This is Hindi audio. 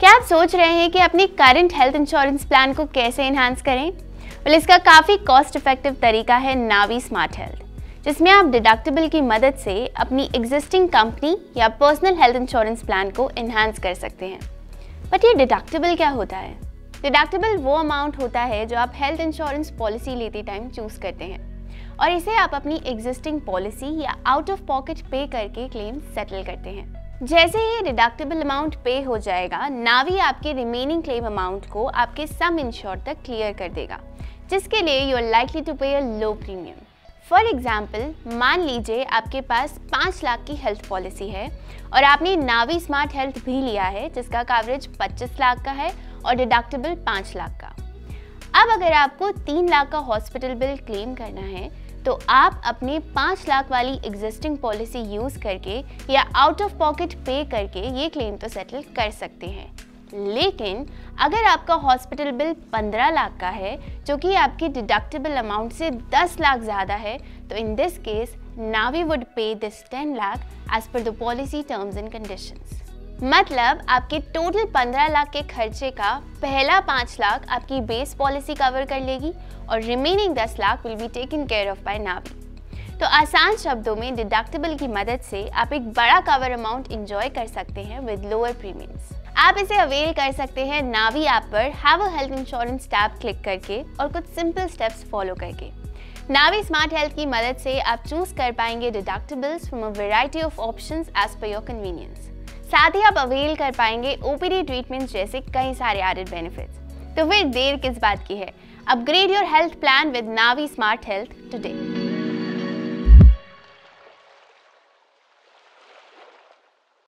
क्या आप सोच रहे हैं कि अपनी करंट हेल्थ इंश्योरेंस प्लान को कैसे एनहांस करें? इसका काफ़ी कॉस्ट इफेक्टिव तरीका है नावी स्मार्ट हेल्थ, जिसमें आप डिडक्टिबल की मदद से अपनी एग्जिस्टिंग कंपनी या पर्सनल हेल्थ इंश्योरेंस प्लान को एनहांस कर सकते हैं। बट ये डिडक्टिबल क्या होता है? डिडक्टिबल वो अमाउंट होता है जो आप हेल्थ इंश्योरेंस पॉलिसी लेते टाइम चूज करते हैं और इसे आप अपनी एग्जिस्टिंग पॉलिसी या आउट ऑफ पॉकेट पे करके क्लेम सेटल करते हैं। जैसे ही डिडक्टिबल अमाउंट पे हो जाएगा, नावी आपके रिमेनिंग क्लेम अमाउंट को आपके सम इंश्योर तक क्लियर कर देगा, जिसके लिए you are likely to pay a low premium. For example, मान लीजिए आपके पास 5 लाख की हेल्थ पॉलिसी है और आपने नावी स्मार्ट हेल्थ भी लिया है जिसका कवरेज 25 लाख का है और डिडक्टिबल 5 लाख का। अब अगर आपको 3 लाख का हॉस्पिटल बिल क्लेम करना है तो आप अपने 5 लाख वाली एग्जिस्टिंग पॉलिसी यूज करके या आउट ऑफ पॉकेट पे करके ये क्लेम तो सेटल कर सकते हैं। लेकिन अगर आपका हॉस्पिटल बिल 15 लाख का है जो कि आपकी डिडक्टिबल अमाउंट से 10 लाख ज़्यादा है, तो in this case Navi would pay this 10 lakh as per the policy terms and conditions. मतलब आपके टोटल 15 लाख के खर्चे का पहला 5 लाख आपकी बेस पॉलिसी कवर कर लेगी और remaining 10 lakh will be taken care of by Navi. तो आसान शब्दों में डिडक्टिबल की मदद से आप एक बड़ा कवर अमाउंट एंजॉय कर सकते हैं विद लोअर प्रीमियम्स। आप इसे अवेल कर सकते हैं नावी ऐप पर have a health insurance tab click करके और कुछ सिंपल स्टेप्स फॉलो करके। नावी स्मार्ट हेल्थ की मदद से आप चूज कर पाएंगे deductibles from a variety of options as per your convenience. साथ ही आप अवेल कर पाएंगे ओपीडी ट्रीटमेंट जैसे कई सारे एडेड बेनिफिट्स। तो फिर देर किस बात की है? Upgrade your health plan with Navi smart health today.